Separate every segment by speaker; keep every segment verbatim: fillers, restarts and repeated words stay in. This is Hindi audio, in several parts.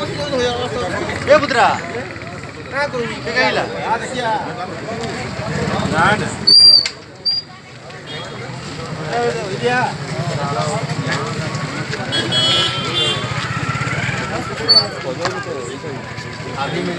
Speaker 1: ए पुत्रा का करू के कहला आ देखिया ना ना ए इडिया अभी में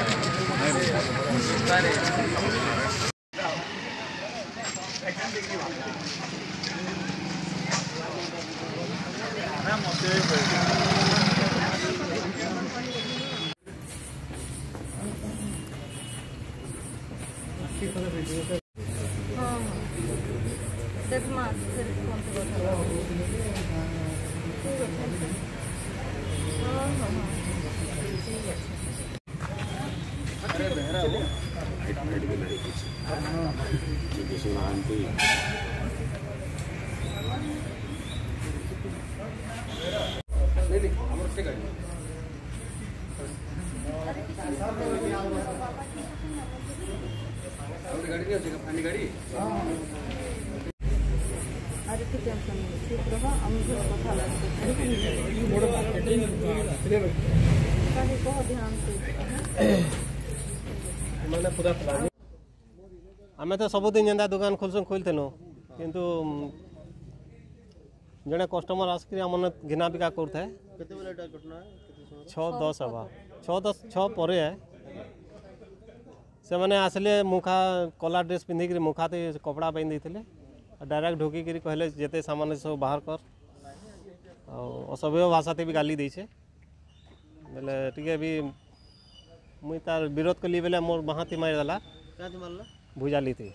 Speaker 1: आम तो सबुदिन जेनता दुकान खोलसुँ खोलतेनु किंतु जड़े कस्टमर आसिक घिना बिका करता है छः दस हवा छः दस छः पर से मैंने आसले मुखा कला ड्रेस पिंधिक मुखा थे कपड़ा पिंधि थे डायरेक्ट ढुकी कहले जिते सामान सब बाहर कर असभ्य भाषा भी गाली देचे बेले टे भी मुई तार विरोध कली बेले मोर महाती मारिदेला भुजाली थी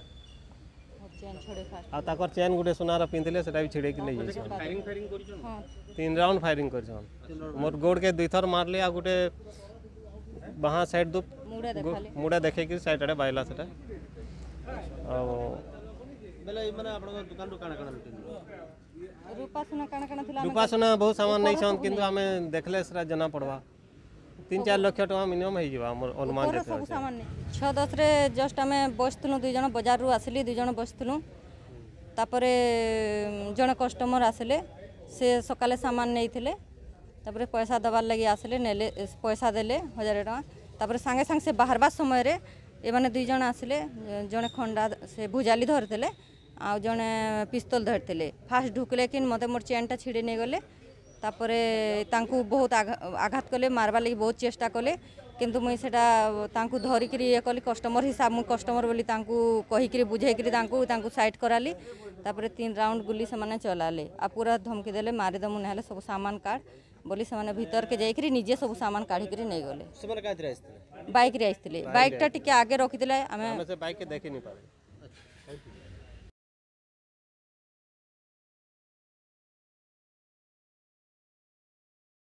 Speaker 1: आकर चेन गोटे सुनार पिंधले से भी छिड़े नहीं तीन राउंड फायरिंग कर मोर गोड़ के दुई थर मारले आ गोटे बाहा साइड दु मुड़ा देखे कि साइड आड़े बाइला से रूपा सुना बहुत सामान नहीं छन किंतु आमे देखले सरा जना पड़वा तीन चार लाख टका मिनिमम हो अनुमान
Speaker 2: छः दस रे जस्ट आम बसलु दुई जन बजार रू आसिली दुई जन बसलु तापरे जन कस्टमर आसिले से सकाले सामान नहीं थिले तापरे पैसा दबार लगी आसिले नेले पैसा देले हजार टका तापरे सांगे सांगे से बाहरबा समय रे ए माने दुई जन आसिले जने खंडा से भुजाली धरथिले आ जने पिस्तौल धरथिले फास्ट ढुकले कि मते मोर चेनटा छिड़ी नहीं गले तापरे तांकु बहुत आघात कले मारवा लगी बहुत चेष्टा कले किंतु मुई सेटा तांकु धरिकरी ये कली कस्टमर हिसाब मु कस्टमर बोली तांकु कहिकरी बुझेकरी तांकु तांकु साइड कराली तापरे तीन राउंड गुली से माने चलाले आ पूरा धमकी देले मारी दमु नहले सब सामान काट बोली से माने भीतर के जाइकरी निजे सब सामान काढिकरी नहीं गले
Speaker 1: से माने काथरे आइतले
Speaker 2: बाइक रे आइतले बाइक टा टिके आगे रखि देले हमें
Speaker 1: से बाइक के देखि नहीं पारे